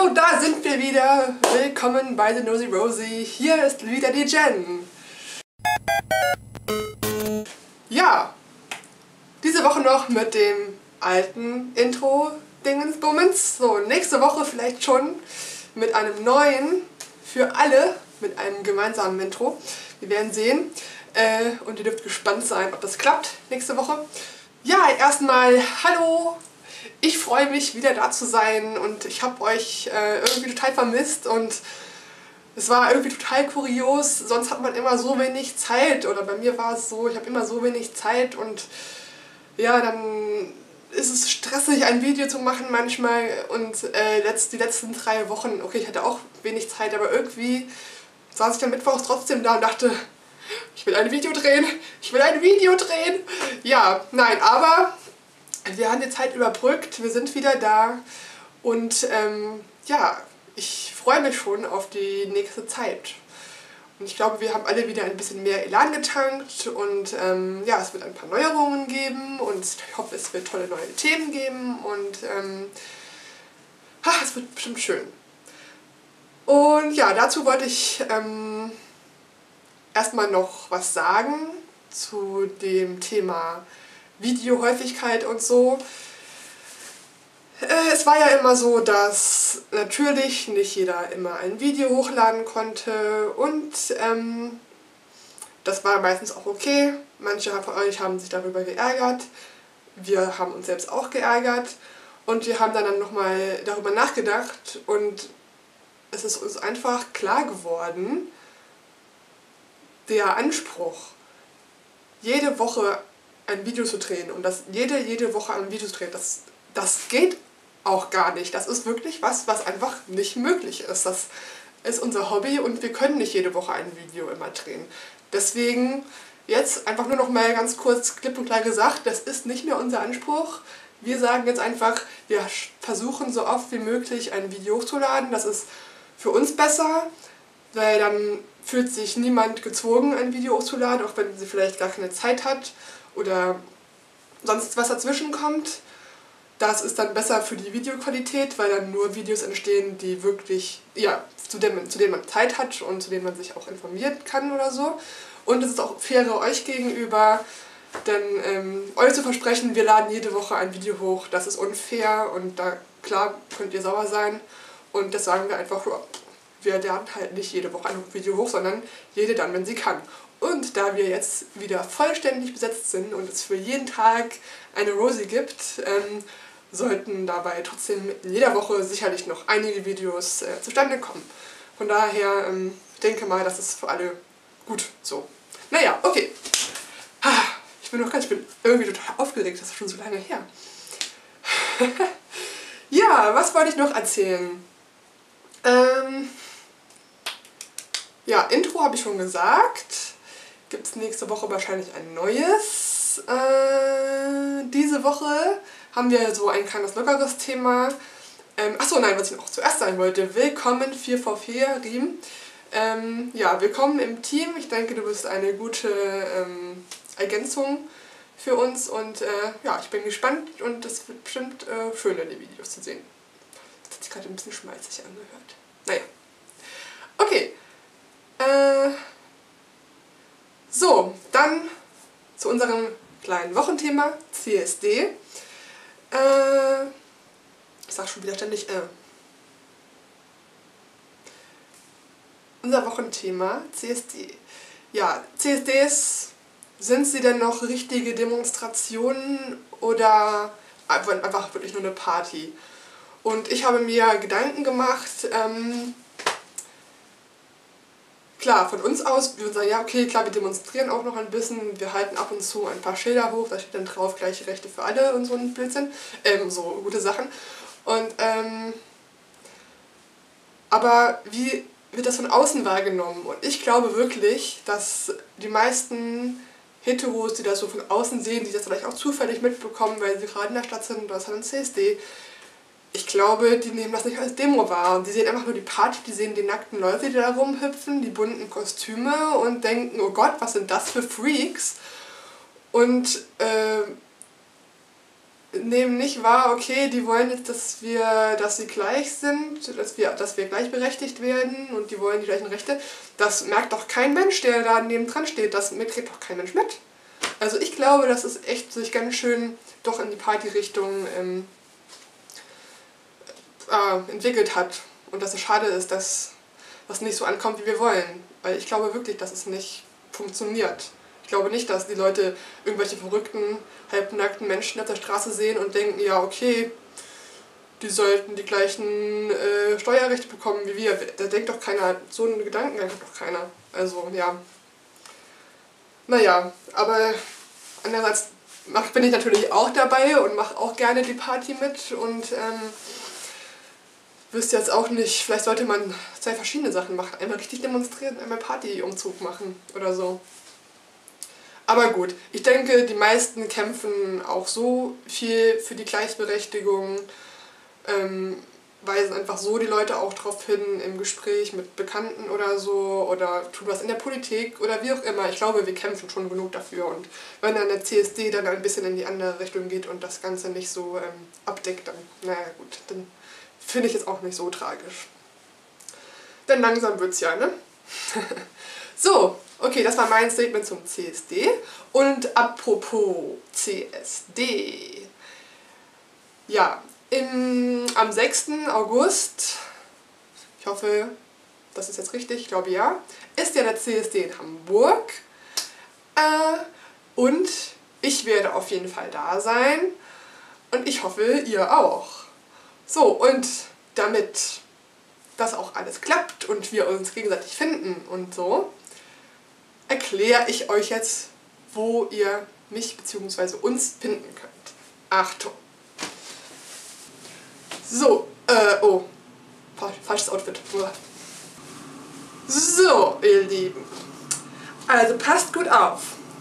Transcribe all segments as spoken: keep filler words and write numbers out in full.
So, da sind wir wieder. Willkommen bei The Nosy Rosie. Hier ist wieder die Jen. Ja, diese Woche noch mit dem alten Intro-Dingensbummens. So, nächste Woche vielleicht schon mit einem neuen, für alle, mit einem gemeinsamen Intro. Wir werden sehen. Äh, und ihr dürft gespannt sein, ob das klappt nächste Woche. Ja, erstmal hallo. Ich freue mich, wieder da zu sein und ich habe euch äh, irgendwie total vermisst und es war irgendwie total kurios. Sonst hat man immer so wenig Zeit oder bei mir war es so, ich habe immer so wenig Zeit und ja, dann ist es stressig, ein Video zu machen manchmal und äh, letzt, die letzten drei Wochen, okay, ich hatte auch wenig Zeit, aber irgendwie saß ich dann mittwochs trotzdem da und dachte, ich will ein Video drehen, ich will ein Video drehen. Ja, nein, aber wir haben die Zeit überbrückt, wir sind wieder da und ähm, ja, ich freue mich schon auf die nächste Zeit. Und ich glaube, wir haben alle wieder ein bisschen mehr Elan getankt und ähm, ja, es wird ein paar Neuerungen geben und ich hoffe, es wird tolle neue Themen geben und ähm, ach, es wird bestimmt schön. Und ja, dazu wollte ich ähm, erstmal noch was sagen zu dem Thema Videohäufigkeit und so. Äh, es war ja immer so, dass natürlich nicht jeder immer ein Video hochladen konnte und ähm, das war meistens auch okay. Manche von euch haben sich darüber geärgert, wir haben uns selbst auch geärgert und wir haben dann nochmal darüber nachgedacht und es ist uns einfach klar geworden, der Anspruch, jede Woche ein Video zu drehen und das jede, jede Woche ein Video zu drehen, das, das geht auch gar nicht. Das ist wirklich was, was einfach nicht möglich ist. Das ist unser Hobby und wir können nicht jede Woche ein Video immer drehen. Deswegen jetzt einfach nur noch mal ganz kurz klipp und klar gesagt, das ist nicht mehr unser Anspruch. Wir sagen jetzt einfach, wir versuchen so oft wie möglich ein Video hochzuladen. Das ist für uns besser, weil dann fühlt sich niemand gezwungen, ein Video hochzuladen, auch wenn sie vielleicht gar keine Zeit hat oder sonst was dazwischen kommt. Das ist dann besser für die Videoqualität, weil dann nur Videos entstehen, die wirklich, ja, zu denen, zu denen man Zeit hat und zu denen man sich auch informieren kann oder so. Und es ist auch fair euch gegenüber, denn ähm, euch zu versprechen, wir laden jede Woche ein Video hoch, das ist unfair und da, klar, könnt ihr sauer sein. Und das sagen wir einfach, wir laden halt nicht jede Woche ein Video hoch, sondern jede dann, wenn sie kann. Und da wir jetzt wieder vollständig besetzt sind und es für jeden Tag eine Rosie gibt, ähm, sollten dabei trotzdem in jeder Woche sicherlich noch einige Videos äh, zustande kommen. Von daher ähm, denke mal, das ist für alle gut so. Naja, okay. Ich bin noch ganz, ich bin irgendwie total aufgeregt, das ist schon so lange her. Ja, was wollte ich noch erzählen? Ähm, ja, Intro habe ich schon gesagt. Gibt es nächste Woche wahrscheinlich ein neues. Äh, diese Woche haben wir so ein kleines lockeres Thema. Ähm, achso, nein, was ich noch zuerst sagen wollte. Willkommen vier vor vier, Riem. Ähm, ja, willkommen im Team. Ich denke, du bist eine gute ähm, Ergänzung für uns. Und äh, ja, ich bin gespannt und es wird bestimmt äh, schön, in die Videos zu sehen. Das hat sich gerade ein bisschen schmalzig angehört. Naja. Okay. Äh... So, dann zu unserem kleinen Wochenthema, C S D. Äh, ich sag schon wieder ständig äh. Unser Wochenthema, C S D. Ja, C S Ds, sind sie denn noch richtige Demonstrationen oder einfach wirklich nur eine Party? Und ich habe mir Gedanken gemacht, ähm, klar, von uns aus, wir sagen, ja okay, klar, wir demonstrieren auch noch ein bisschen, wir halten ab und zu ein paar Schilder hoch, da steht dann drauf, gleiche Rechte für alle und so ein Blödsinn, ähm, so gute Sachen. Und, ähm, aber wie wird das von außen wahrgenommen? Und ich glaube wirklich, dass die meisten Heteros, die das so von außen sehen, die das vielleicht auch zufällig mitbekommen, weil sie gerade in der Stadt sind oder es hat ein C S D, ich glaube, die nehmen das nicht als Demo wahr. Die sehen einfach nur die Party, die sehen die nackten Leute, die da rumhüpfen, die bunten Kostüme und denken, oh Gott, was sind das für Freaks? Und äh, nehmen nicht wahr, okay, die wollen jetzt, dass wir, dass sie gleich sind, dass wir, dass wir gleichberechtigt werden und die wollen die gleichen Rechte. Das merkt doch kein Mensch, der da neben dran steht. Das kriegt doch kein Mensch mit. Also ich glaube, dass es echt sich ganz schön doch in die Party-Richtung ähm, äh, entwickelt hat. Und dass es schade ist, dass das nicht so ankommt, wie wir wollen. Weil ich glaube wirklich, dass es nicht funktioniert. Ich glaube nicht, dass die Leute irgendwelche verrückten, halbnackten Menschen auf der Straße sehen und denken, ja okay, die sollten die gleichen äh, Steuerrechte bekommen wie wir. Da denkt doch keiner, so einen Gedankengang hat doch keiner. Also ja. Naja, aber andererseits bin ich natürlich auch dabei und mache auch gerne die Party mit und ähm, wüsste jetzt auch nicht, vielleicht sollte man zwei verschiedene Sachen machen. Einmal richtig demonstrieren, einmal Partyumzug machen oder so. Aber gut, ich denke, die meisten kämpfen auch so viel für die Gleichberechtigung, ähm, weisen einfach so die Leute auch drauf hin im Gespräch mit Bekannten oder so oder tun was in der Politik oder wie auch immer. Ich glaube, wir kämpfen schon genug dafür und wenn dann der C S D dann ein bisschen in die andere Richtung geht und das Ganze nicht so ähm, abdeckt, dann, naja gut, dann finde ich es auch nicht so tragisch. Denn langsam wird's ja, ne? So, okay, das war mein Statement zum C S D. Und apropos C S D. Ja, im, am sechsten August, ich hoffe, das ist jetzt richtig, ich glaube ja, ist ja der C S D in Hamburg. Äh, und ich werde auf jeden Fall da sein. Und ich hoffe, ihr auch. So, und damit das auch alles klappt und wir uns gegenseitig finden und so, erkläre ich euch jetzt, wo ihr mich bzw. uns finden könnt. Achtung! So, äh, oh, falsches Outfit. So, ihr Lieben, also passt gut auf.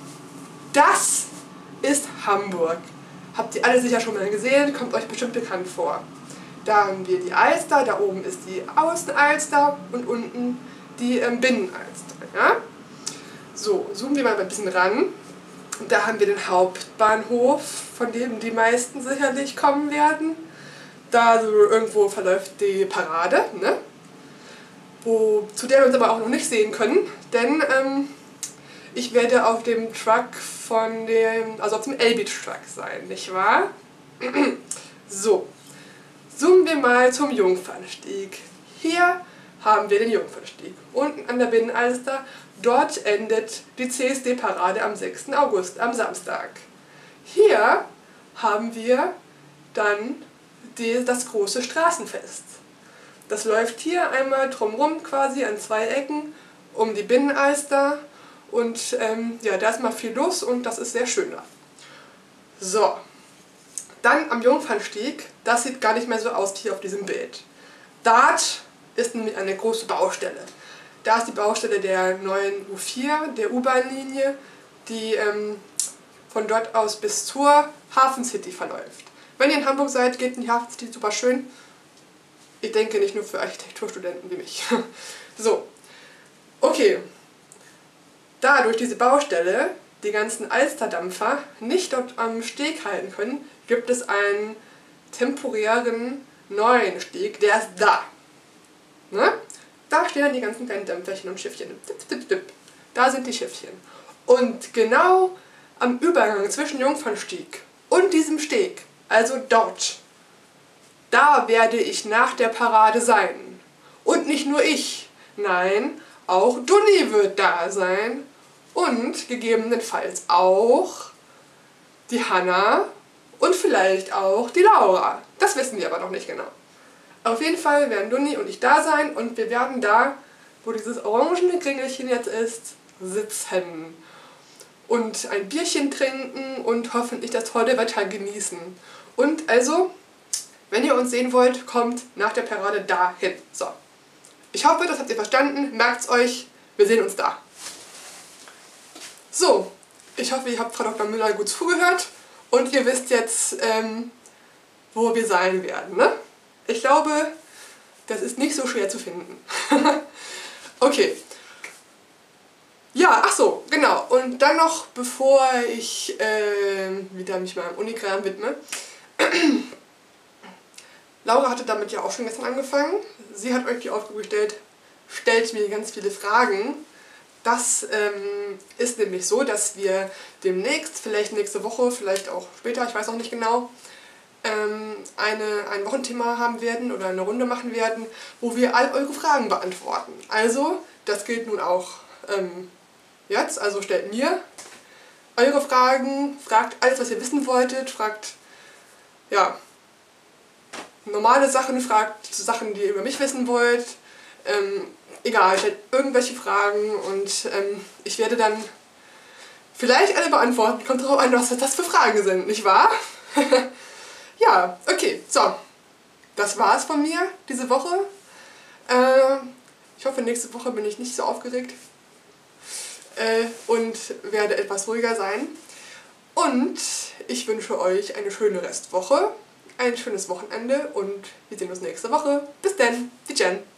Das ist Hamburg. Habt ihr alle sicher schon mal gesehen, kommt euch bestimmt bekannt vor. Da haben wir die Alster, da oben ist die Außenalster und unten die ähm, Binnenalster. Ja? So, zoomen wir mal ein bisschen ran. Da haben wir den Hauptbahnhof, von dem die meisten sicherlich kommen werden. Da so irgendwo verläuft die Parade, ne? Wo, zu der wir uns aber auch noch nicht sehen können, denn ähm, ich werde auf dem Truck von dem, also auf dem L-Beach-Truck sein, nicht wahr? So, zoomen wir mal zum Jungfernstieg. Hier haben wir den Jungfernstieg. Unten an der Binnenalster, dort endet die C S D-Parade am sechsten August, am Samstag. Hier haben wir dann die, das große Straßenfest. Das läuft hier einmal drumherum quasi an zwei Ecken um die Binnenalster und ähm, ja, da ist mal viel los und das ist sehr schön da. So, dann am Jungfernstieg, das sieht gar nicht mehr so aus hier auf diesem Bild. Dort ist nämlich eine große Baustelle. Da ist die Baustelle der neuen U vier, der U-Bahn-Linie, die ähm, von dort aus bis zur Hafen City verläuft. Wenn ihr in Hamburg seid, geht in die Hafen City, super schön. Ich denke nicht nur für Architekturstudenten wie mich. So, okay. Da durch diese Baustelle die ganzen Alsterdampfer nicht dort am Steg halten können, gibt es einen temporären neuen Steg, der ist da. Ne? Da stehen dann die ganzen kleinen Dämpferchen und Schiffchen. Dip, dip, dip. Da sind die Schiffchen. Und genau am Übergang zwischen Jungfernstieg und diesem Steg, also dort, da werde ich nach der Parade sein. Und nicht nur ich, nein, auch Dunni wird da sein und gegebenenfalls auch die Hanna und vielleicht auch die Laura. Das wissen wir aber noch nicht genau. Auf jeden Fall werden Dunni und ich da sein und wir werden da, wo dieses orangene Kringelchen jetzt ist, sitzen. Und ein Bierchen trinken und hoffentlich das tolle Wetter genießen. Und also, wenn ihr uns sehen wollt, kommt nach der Parade dahin. So. Ich hoffe, das habt ihr verstanden. Merkt's euch. Wir sehen uns da. So. Ich hoffe, ihr habt Frau Doktor Müller gut zugehört. Und ihr wisst jetzt, ähm, wo wir sein werden, ne? Ich glaube, das ist nicht so schwer zu finden. Okay. Ja, ach so, genau. Und dann noch, bevor ich äh, wieder mich meinem Unikram widme, Laura hatte damit ja auch schon gestern angefangen. Sie hat euch die Aufgabe gestellt, stellt mir ganz viele Fragen. Das ähm, ist nämlich so, dass wir demnächst, vielleicht nächste Woche, vielleicht auch später, ich weiß auch nicht genau, ähm, eine, ein Wochenthema haben werden oder eine Runde machen werden, wo wir all eure Fragen beantworten. Also, das gilt nun auch ähm, jetzt, also stellt mir eure Fragen, fragt alles, was ihr wissen wolltet, fragt, ja, normale Sachen, fragt Sachen, die ihr über mich wissen wollt. Ähm, egal, stellt irgendwelche Fragen und ähm, ich werde dann vielleicht alle beantworten. Kommt darauf an, was das für Fragen sind, nicht wahr? Ja, okay, so. Das war's von mir diese Woche. Äh, ich hoffe, nächste Woche bin ich nicht so aufgeregt äh, und werde etwas ruhiger sein. Und ich wünsche euch eine schöne Restwoche, ein schönes Wochenende und wir sehen uns nächste Woche. Bis dann, die Jen.